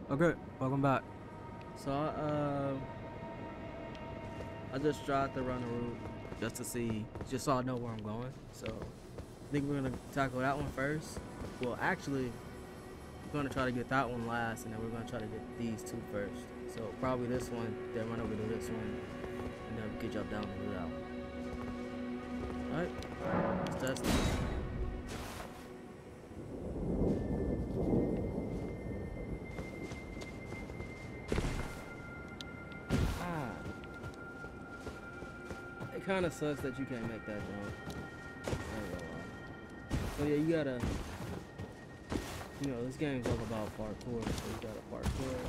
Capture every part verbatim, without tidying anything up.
Okay, welcome back. So I, uh, I just tried to run a route just to see, just so I know where I'm going. So I think we're gonna tackle that one first. Well, actually, we're gonna try to get that one last, and then we're gonna try to get these two first. So probably this one, then run over to this one, and then we can jump down and do that one. All right, let's test it. It kind of sucks that you can't make that jump. So yeah, you gotta, you know, this game's all about parkour, so you gotta parkour.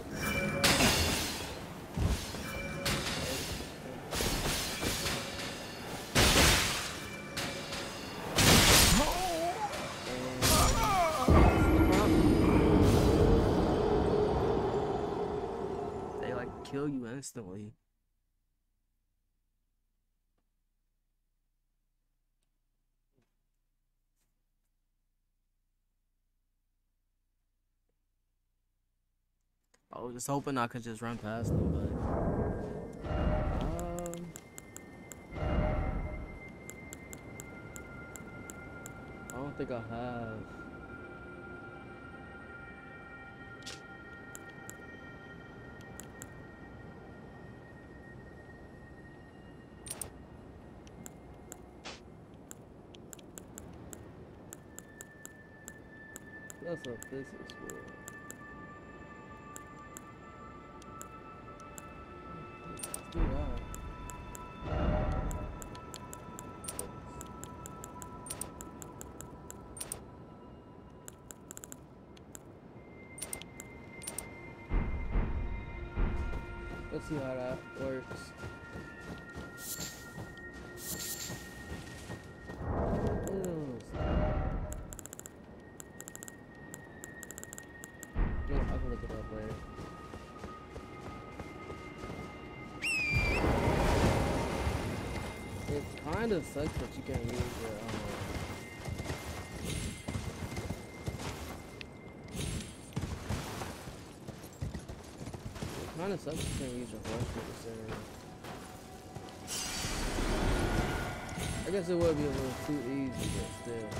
And they like kill you instantly. I was just hoping I could just run past them, but um, I don't think I have. That's what this is for. Let's do that. Let's see how that works. Ooh, yeah, I can look it up later. It kind of sucks that you can't use your um, it kind of sucks you can't use your flesh for this area. I guess it would be a little too easy, but still.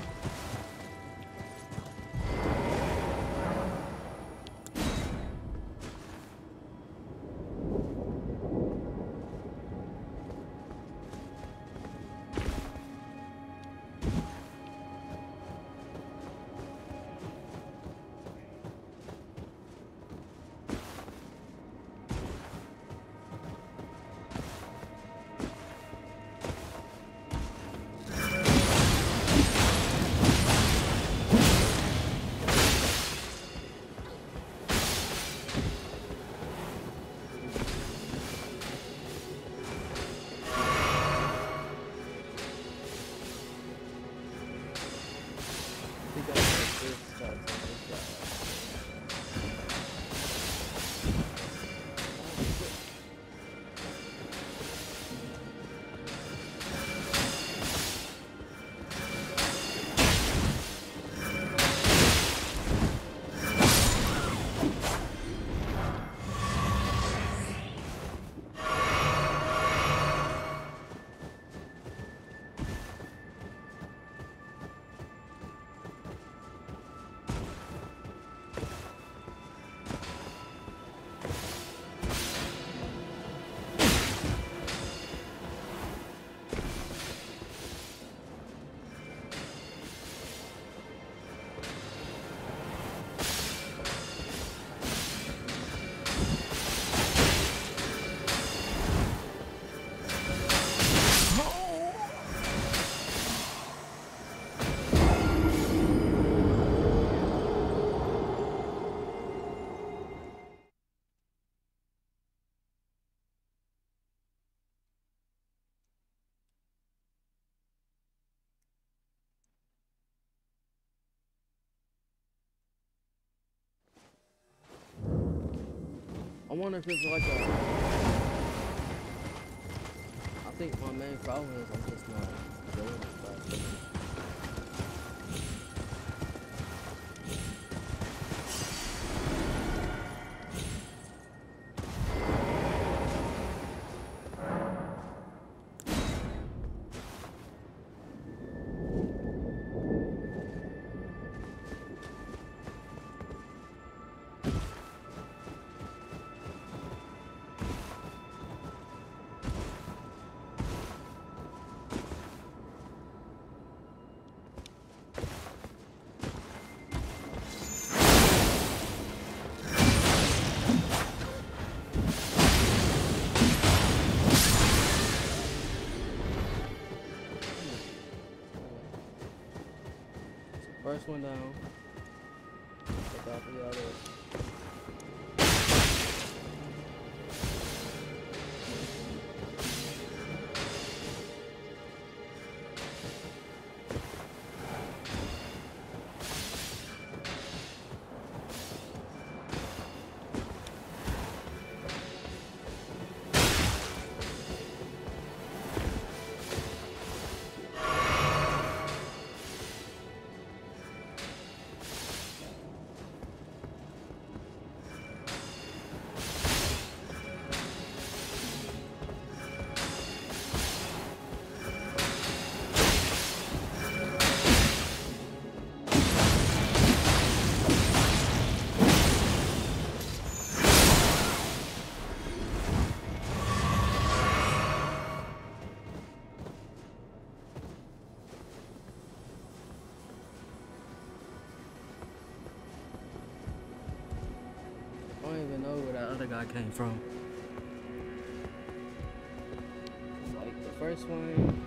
I wonder if it's like a. I think my main problem is I'm just not doing it fast enough. first one down. Look out for the others. I don't even know where that other guy came from. Like the first one.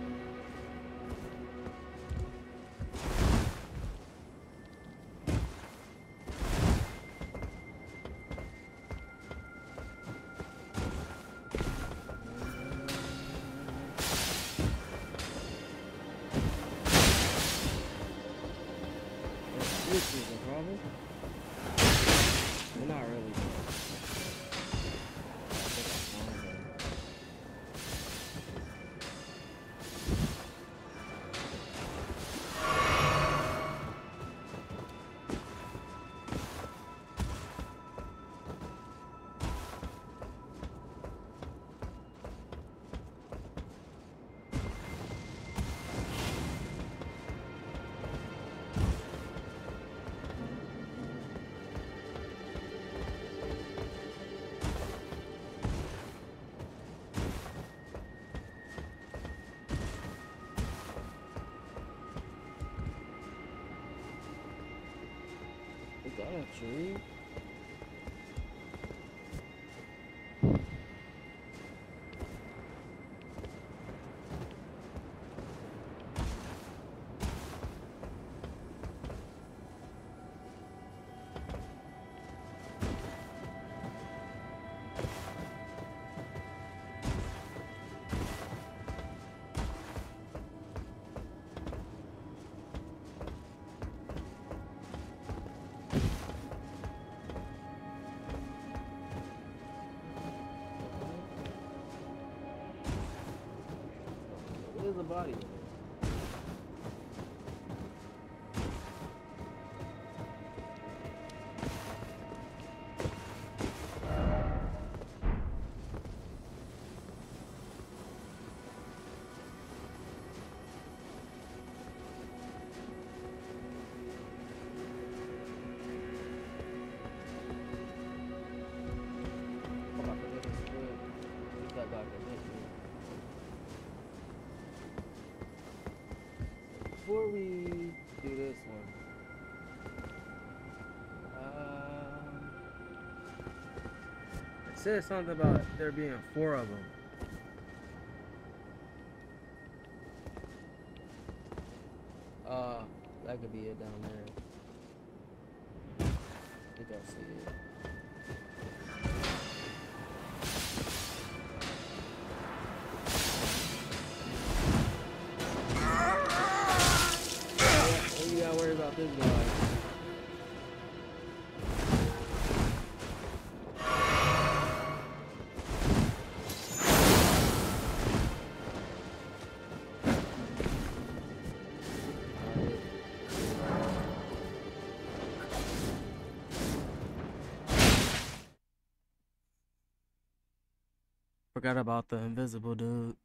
This is a problem. We're not really. Is that a tree? There's a body. Before we do this one, um, it said something about there being four of them. Uh, that could be it down there. I think I see it. About this guy. Forgot about the invisible dude.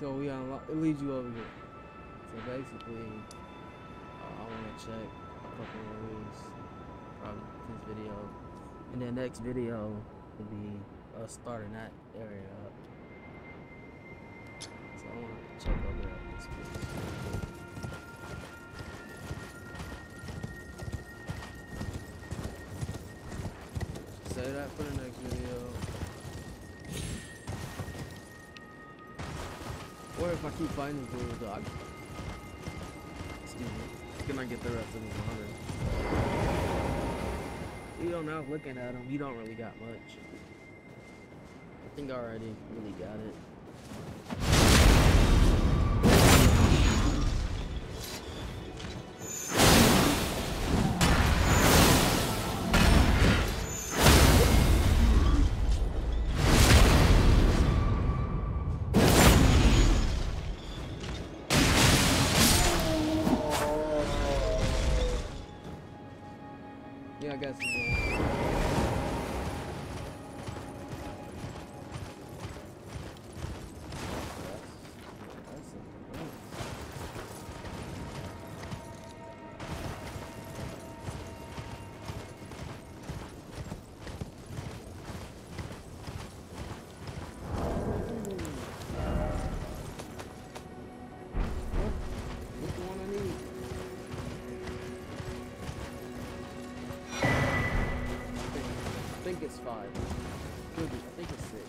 So we unlock, it leads you over here. So basically, uh, I want to check a couple of ways, probably this video, and then next video will be us starting that area up. So I want to check over at this place. Say that for the next video. Or if I keep finding these little dogs. Excuse me. Can I get the rest of these water? You know, now looking at them, you don't really got much. I think I already really got it. Yeah, I guess it's all. I think it's five. Could be. I think it's six.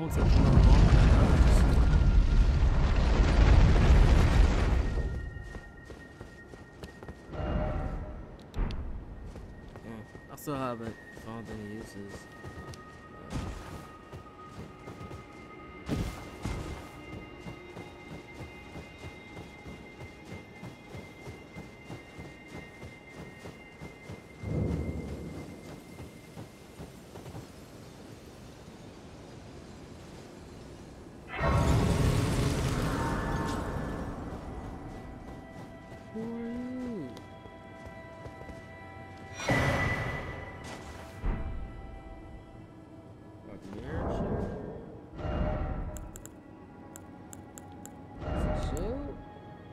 one took a little longer than the others. Yeah, I still haven't found any uses. Who are you? Shield?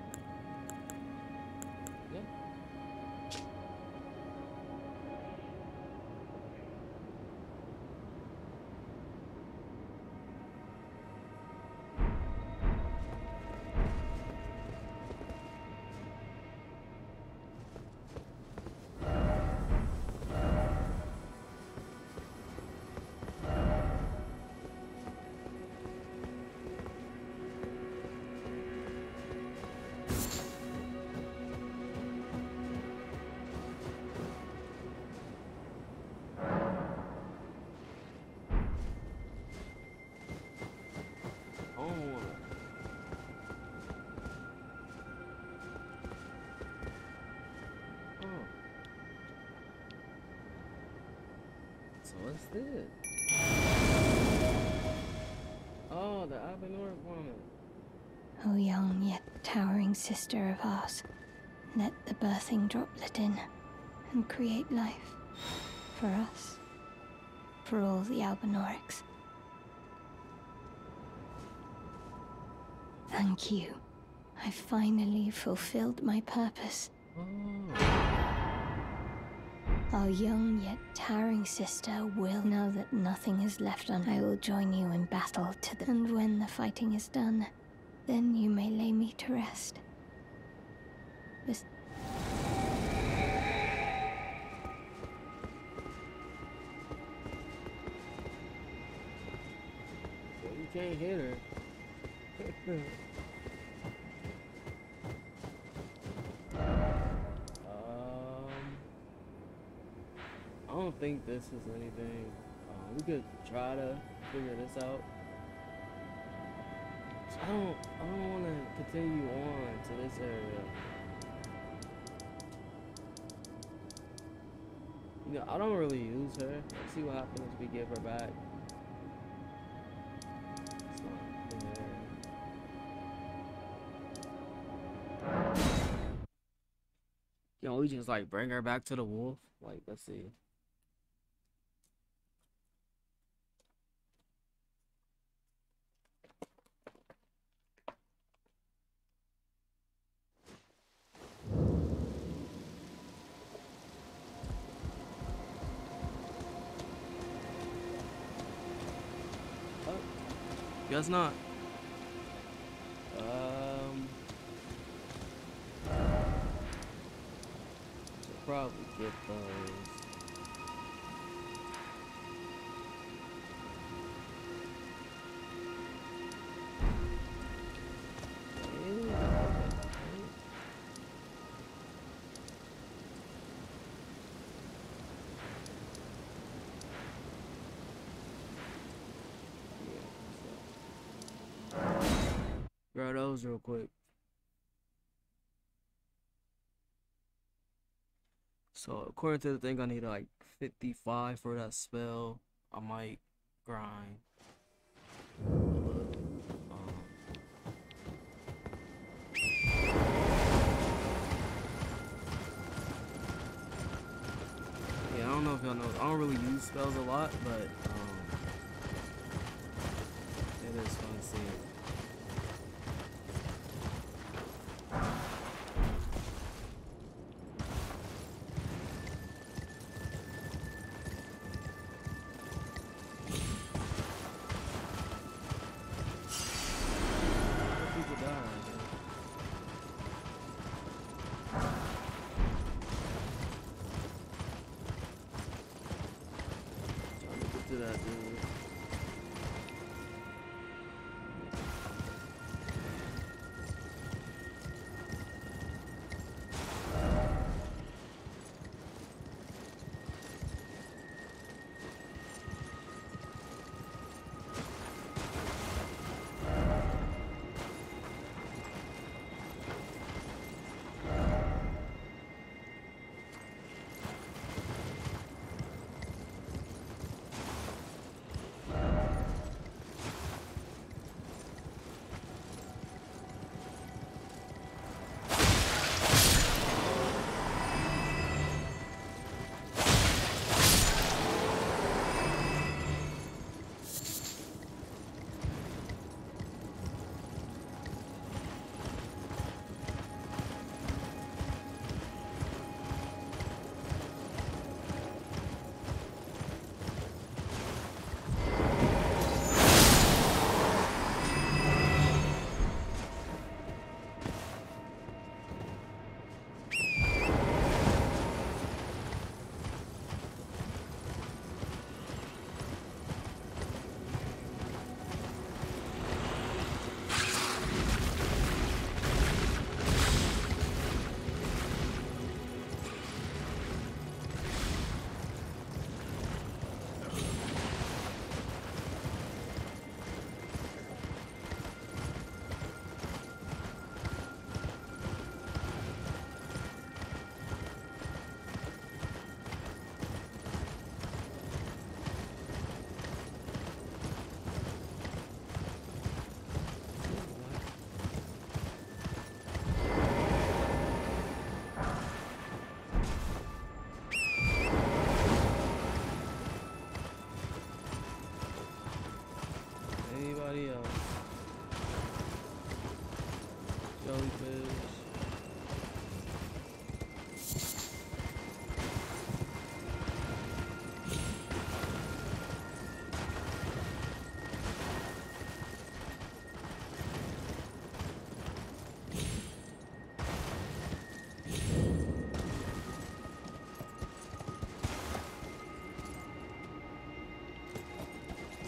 Yeah. So what's this? Oh, the Elden Lord woman. O young yet towering sister of ours, let the birthing droplet in and create life for us, for all the Albinorics. Thank you. I finally fulfilled my purpose. Oh. Our young yet towering sister will know that nothing is left on. I will join you in battle to the... And when the fighting is done, then you may lay me to rest. Bes Well, you can't hit her. I don't think this is anything. Um, we could try to figure this out. So I don't. I don't want to continue on to this area. You know, I don't really use her. Let's see what happens if we give her back. It's not fair. You know, we just like bring her back to the wolf. Like, let's see. Guess not. Um, should probably get those. Grab those real quick. So according to the thing, I need like fifty-five for that spell. I might grind a little. Um, yeah, I don't know if y'all know. I don't really use spells a lot, but um, it is fun to see it.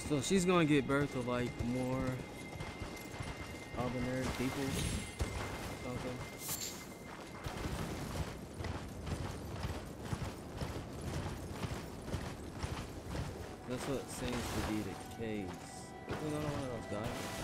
So she's gonna get birth of like more ordinary people. Something. That's what seems to be the case. Is another one of those guys?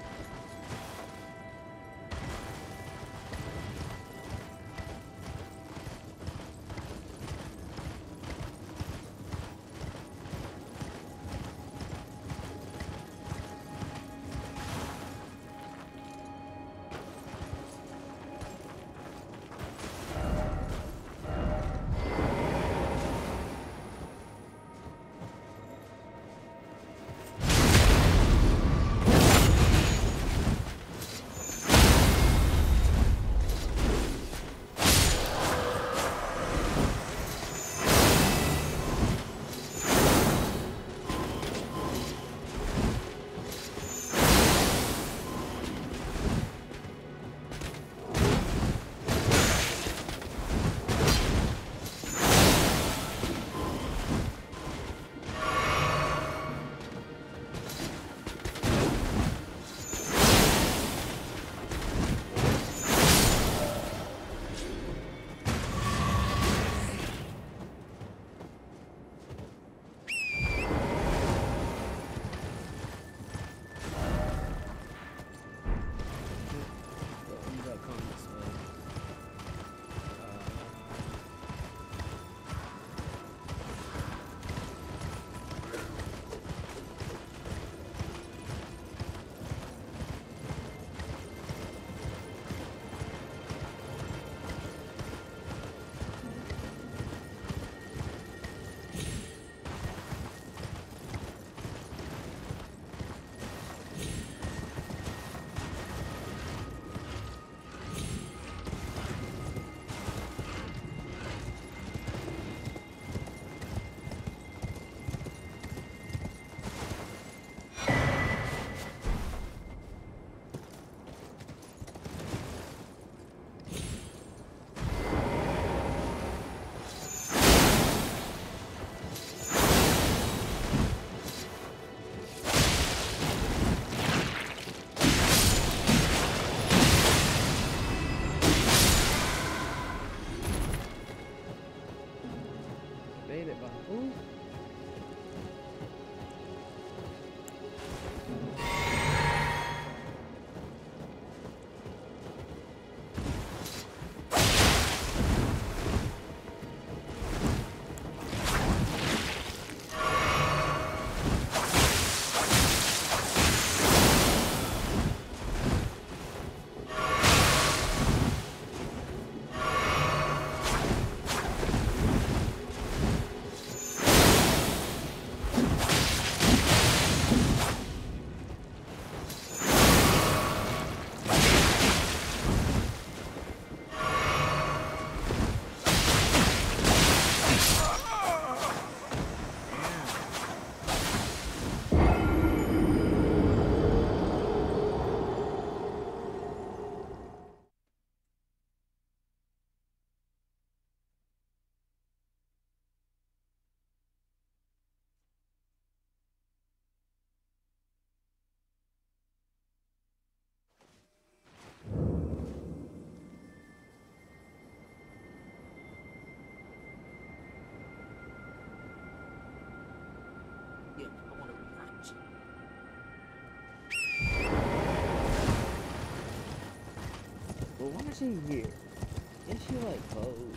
But why is she here? Is she like cold?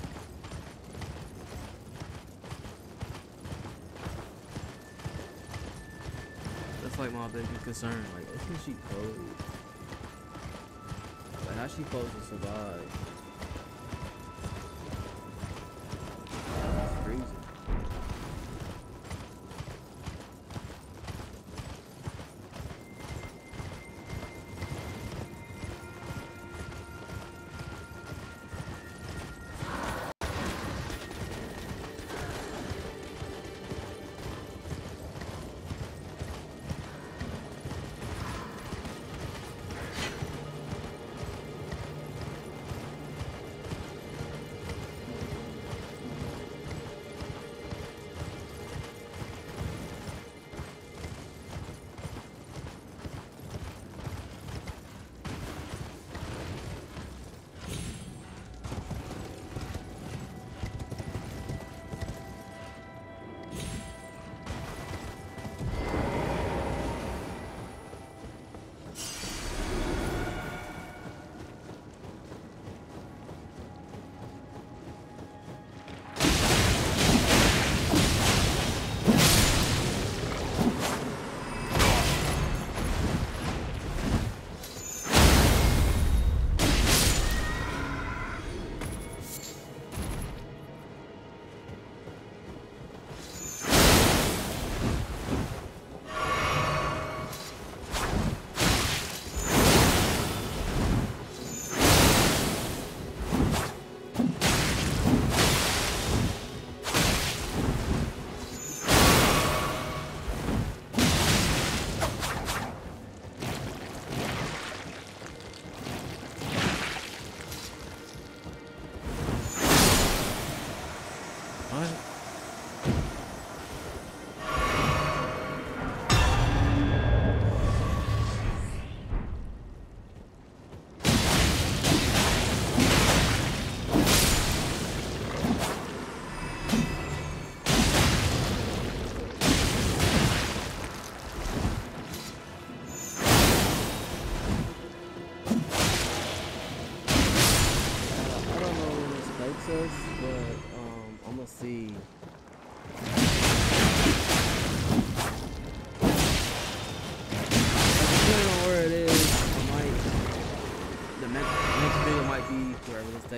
That's like my biggest concern. Like, isn't she cold? Like, how's she supposed to survive? It's freezing.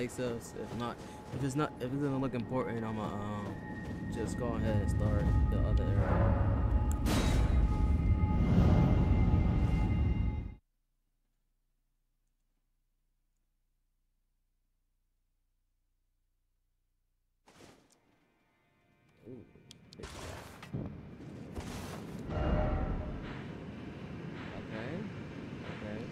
takes us. If not, if it's not, if it doesn't look important, I'ma um just go ahead and start the other area. Ooh, big guy. Okay. Okay.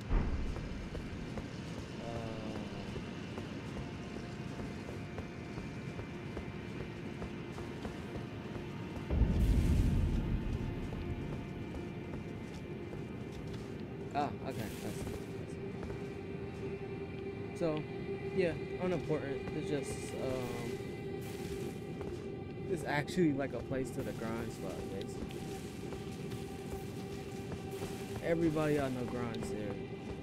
Uh, ah, okay. That's, that's so, yeah, unimportant. It's just um, it's actually like a place to the grind spot, basically. Everybody I know grinds there.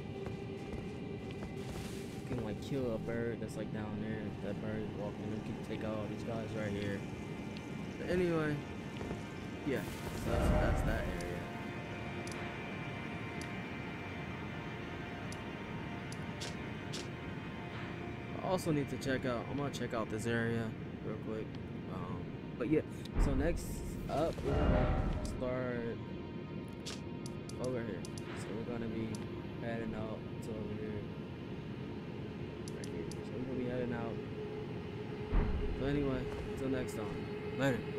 You can like kill a bird that's like down there. That bird is walking. You can take out all these guys right here. But anyway, yeah, so that's, that's that area. I also need to check out, I'm gonna check out this area real quick. Um, but yeah, so next up, we're gonna start over here. So we're gonna be heading out to over here. Right here. So we're gonna be heading out. So anyway, until next time. Later.